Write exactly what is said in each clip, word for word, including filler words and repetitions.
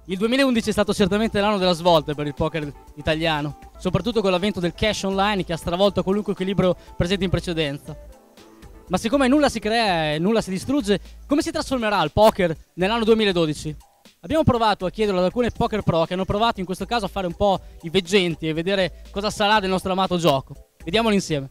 Il duemilaundici è stato certamente l'anno della svolta per il poker italiano, soprattutto con l'avvento del cash online che ha stravolto qualunque equilibrio presente in precedenza. Ma siccome nulla si crea e nulla si distrugge, come si trasformerà il poker nell'anno duemiladodici? Abbiamo provato a chiederlo ad alcune poker pro che hanno provato in questo caso a fare un po' i veggenti e vedere cosa sarà del nostro amato gioco. Vediamolo insieme.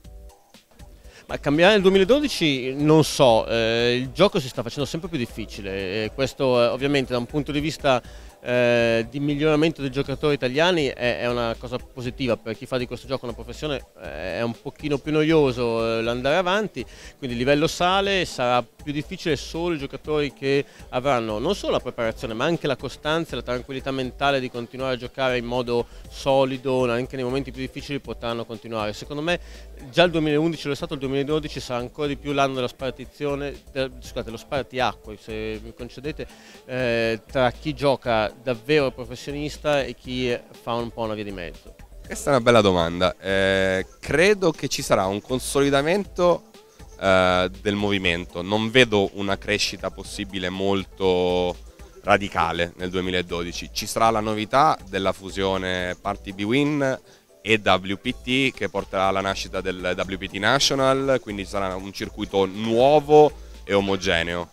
Ma cambiare nel duemiladodici non so, eh, il gioco si sta facendo sempre più difficile e questo eh, ovviamente da un punto di vista eh, di miglioramento dei giocatori italiani è, è una cosa positiva. Per chi fa di questo gioco una professione eh, è un pochino più noioso eh, l'andare avanti, quindi il livello sale, sarà più difficile solo i giocatori che avranno non solo la preparazione ma anche la costanza e la tranquillità mentale di continuare a giocare in modo solido, anche nei momenti più difficili potranno continuare. Secondo me già il duemilaundici lo è stato, il duemiladodici sarà ancora di più l'anno della spartizione, de, scusate, lo spartiacque, se mi concedete, eh, tra chi gioca davvero professionista e chi fa un po' una via di mezzo. Questa è una bella domanda. Eh, credo che ci sarà un consolidamento eh, del movimento. Non vedo una crescita possibile molto radicale nel duemiladodici. Ci sarà la novità della fusione Party bwin e W P T che porterà alla nascita del W P T National, quindi sarà un circuito nuovo e omogeneo.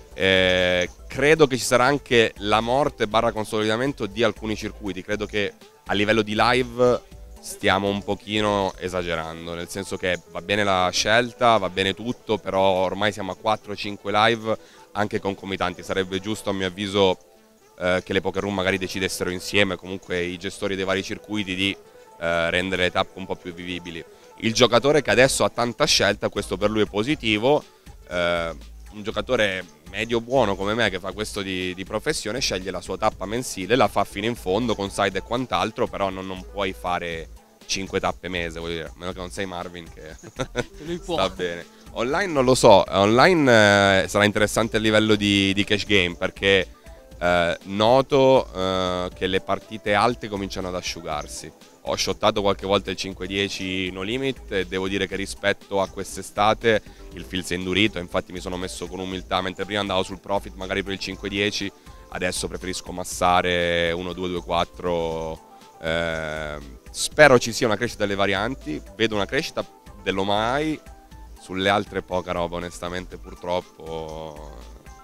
Eh, credo che ci sarà anche la morte barra consolidamento di alcuni circuiti. Credo che a livello di live stiamo un pochino esagerando, nel senso che va bene la scelta, va bene tutto, però ormai siamo a quattro cinque live anche concomitanti. Sarebbe giusto a mio avviso eh, che le poker room magari decidessero insieme, comunque i gestori dei vari circuiti, di eh, rendere le tappe un po' più vivibili. Il giocatore che adesso ha tanta scelta, questo per lui è positivo. eh, un giocatore medio buono come me che fa questo di, di professione sceglie la sua tappa mensile, la fa fino in fondo con side e quant'altro, però non, non puoi fare cinque tappe mese, voglio dire, a meno che non sei Marvin che Lui può. sta bene. Online non lo so, online eh, sarà interessante a livello di, di cash game, perché eh, noto eh, che le partite alte cominciano ad asciugarsi. Ho shottato qualche volta il cinque dieci no limit e devo dire che rispetto a quest'estate il feel si è indurito, infatti mi sono messo con umiltà, mentre prima andavo sul profit magari per il cinque dieci, adesso preferisco massare uno due due quattro. Eh, spero ci sia una crescita delle varianti, vedo una crescita dell'Omai, sulle altre poca roba onestamente purtroppo,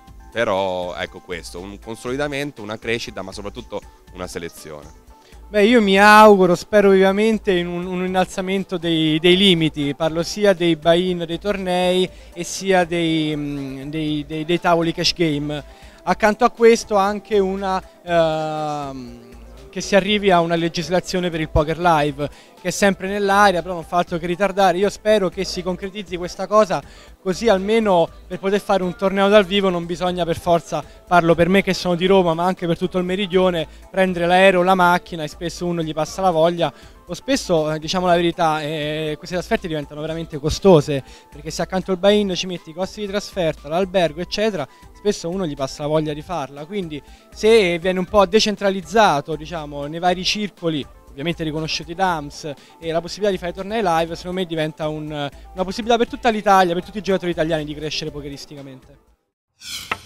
però ecco questo, un consolidamento, una crescita ma soprattutto una selezione. Beh, io mi auguro, spero vivamente in un, un innalzamento dei, dei limiti, parlo sia dei buy-in dei tornei e sia dei, mh, dei, dei, dei tavoli cash game. Accanto a questo anche una, uh, che si arrivi a una legislazione per il poker live, che è sempre nell'aria, però non fa altro che ritardare. Io spero che si concretizzi questa cosa, così almeno per poter fare un torneo dal vivo non bisogna per forza, parlo per me che sono di Roma ma anche per tutto il meridione, prendere l'aereo o la macchina, e spesso uno gli passa la voglia, o spesso, diciamo la verità, eh, queste trasferte diventano veramente costose, perché se accanto al buy-in ci metti i costi di trasferta, l'albergo eccetera, spesso uno gli passa la voglia di farla. Quindi se viene un po' decentralizzato, diciamo, nei vari circoli, ovviamente riconosciuti da A M S, e la possibilità di fare tornei live, secondo me diventa un, una possibilità per tutta l'Italia, per tutti i giocatori italiani di crescere pokeristicamente.